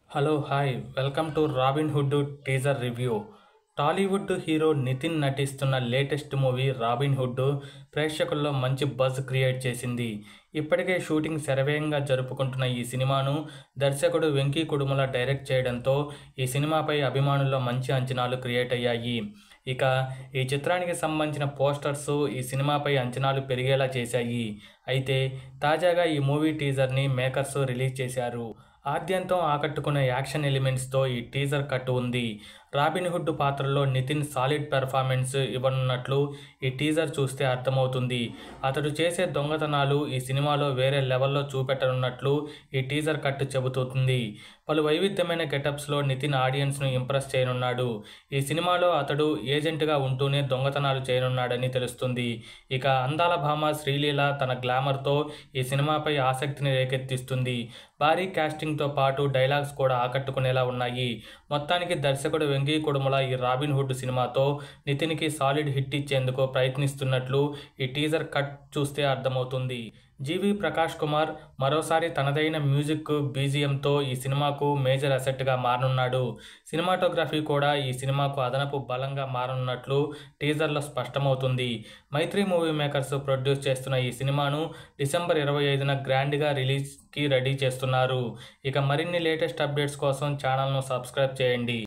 Hello hi welcome to Robin Hood teaser review. Tollywood hero Nithin నటిస్తున్న latest movie robin hood ప్రేక్షకుల్లో మంచి buzz create చేసింది. ఇప్పటికే షూటింగ్ శరవేగంగా జరుపుకుంటున్న ఈ సినిమాను దర్శకుడు వెంకీ కుడుముల డైరెక్ట్ చేయడంతో ఈ సినిమాపై అభిమానుల్లో మంచి అంచనాలు క్రియేట్ అయ్యాయి. ఇక ఈ చిత్రానికి సంబంధించిన పోస్టర్స్ ఈ సినిమాపై అంచనాలు పెరిగేలా చేశాయి. అయితే తాజాగా ఈ మూవీ టీజర్ని మేకర్స్ రిలీజ్ చేశారు. ఆద్యంతం ఆకట్టుకునే యాక్షన్ ఎలిమెంట్స్తో ఈ టీజర్ కట్ ఉంది. రాబిన్ హుడ్ పాత్రలో నితిన్ సాలిడ్ పెర్ఫార్మెన్స్ ఇవ్వనున్నట్లు ఈ టీజర్ చూస్తే అర్థమవుతుంది. అతడు చేసే దొంగతనాలు ఈ సినిమాలో వేరే లెవెల్లో చూపెట్టనున్నట్లు ఈ టీజర్ కట్ చెబుతుంది. పలు వైవిధ్యమైన గెటప్స్లో నితిన్ ఆడియన్స్ను ఇంప్రెస్ చేయనున్నాడు. ఈ సినిమాలో అతడు ఏజెంట్గా ఉంటూనే దొంగతనాలు చేయనున్నాడని తెలుస్తుంది. ఇక అందాల భామ శ్రీలీల తన గ్లామర్తో ఈ సినిమాపై ఆసక్తిని రేకెత్తిస్తుంది. భారీ కాస్టింగ్తో పాటు డైలాగ్స్ కూడా ఆకట్టుకునేలా ఉన్నాయి. మొత్తానికి దర్శకుడు వెంకీ కుడుముల ఈ రాబిన్ హుడ్ సినిమాతో నితిన్కి సాలిడ్ హిట్ ఇచ్చేందుకు ప్రయత్నిస్తున్నట్లు ఈ టీజర్ కట్ చూస్తే అర్థమవుతుంది. జీవి ప్రకాష్ కుమార్ మరోసారి తనదైన మ్యూజిక్ బీజిఎంతో ఈ సినిమాకు మేజర్ అసెట్గా మారనున్నాడు. సినిమాటోగ్రఫీ కూడా ఈ సినిమాకు అదనపు బలంగా మారనున్నట్లు టీజర్లో స్పష్టమవుతుంది. మైత్రి మూవీ మేకర్స్ ప్రొడ్యూస్ చేస్తున్న ఈ సినిమాను డిసెంబర్ 25న గ్రాండ్గా రిలీజ్కి రెడీ చేస్తున్నారు. ఇక మరిన్ని లేటెస్ట్ అప్డేట్స్ కోసం ఛానల్ను సబ్స్క్రైబ్ చేయండి.